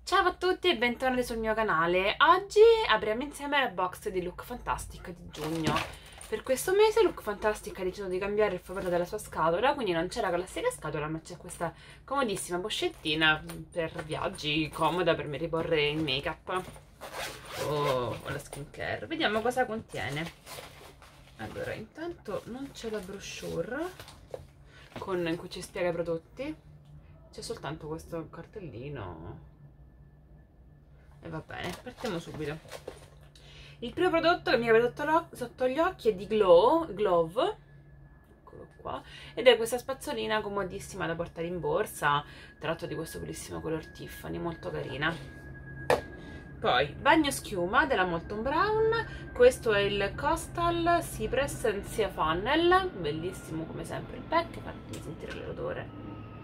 Ciao a tutti e bentornati sul mio canale. Oggi apriamo insieme la box di Look Fantastic di giugno. Per questo mese Look Fantastic ha deciso di cambiare il formato della sua scatola, quindi non c'è la classica scatola, ma c'è questa comodissima pochettina per viaggi, comoda per me riporre il make-up o la skincare. Vediamo cosa contiene. Allora, intanto non c'è la brochure in cui ci spiega i prodotti, c'è soltanto questo cartellino. E va bene, partiamo subito. Il primo prodotto che mi aveva sotto gli occhi è di Glove, eccolo qua, ed è questa spazzolina comodissima da portare in borsa, tratto di questo bellissimo color Tiffany, molto carina. Poi, bagno schiuma della Molton Brown, questo è il Coastal Cypress and Sea Funnel, bellissimo come sempre il pack, fatemi sentire l'odore.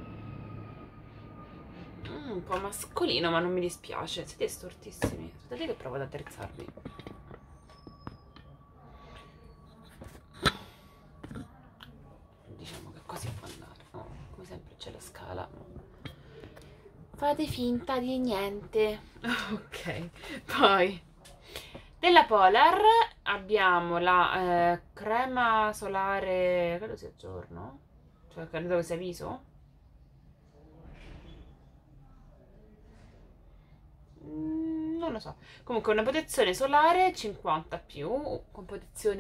Un po' mascolino, ma non mi dispiace. Siete stortissimi. Aspettate che provo ad attrezzarvi. Diciamo che così può andare. Oh, come sempre c'è la scala. Fate finta di niente. Ok. Poi della Polar abbiamo la crema solare. Credo sia giorno. Cioè credo che sia viso. Non lo so. Comunque una protezione solare 50 più con protezione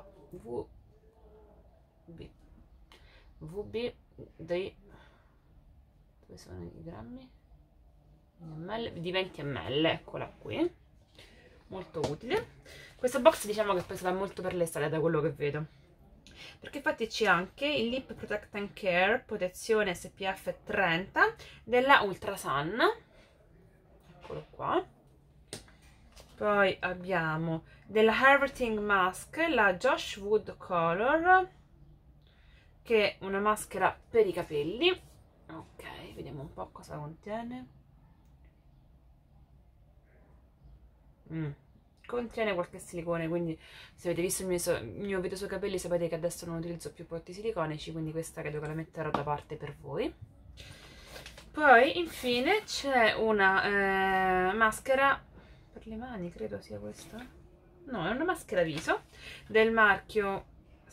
VB dei, dove sono i grammi? Di 20 ml, eccola qui, molto utile. Questa box diciamo che è stata molto per l'estate da quello che vedo, perché infatti c'è anche il Lip Protect and Care protezione SPF 30 della Ultrasun, eccolo qua. Poi abbiamo della Everything Mask, la Josh Wood Color, che è una maschera per i capelli. Ok, vediamo un po' cosa contiene. Contiene qualche silicone, quindi se avete visto il mio video sui capelli sapete che adesso non utilizzo più prodotti siliconici, quindi questa credo che la metterò da parte per voi. Poi infine c'è una maschera per le mani, credo sia questa. No, è una maschera viso del marchio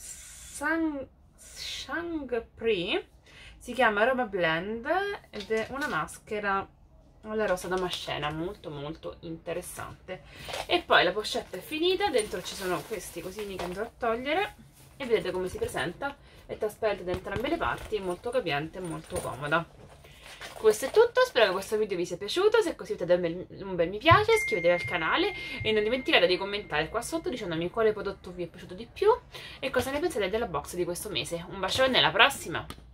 Shangri, si chiama Aroma Blend ed è una maschera alla rosa damascena, molto molto interessante. E poi la pochetta è finita, dentro ci sono questi cosini che andrò a togliere e vedete come si presenta, è trasparente da entrambe le parti, è molto capiente e molto comoda. Questo è tutto, spero che questo video vi sia piaciuto, se è così mettete un bel mi piace, iscrivetevi al canale e non dimenticate di commentare qua sotto dicendomi quale prodotto vi è piaciuto di più e cosa ne pensate della box di questo mese. Un bacione, alla prossima!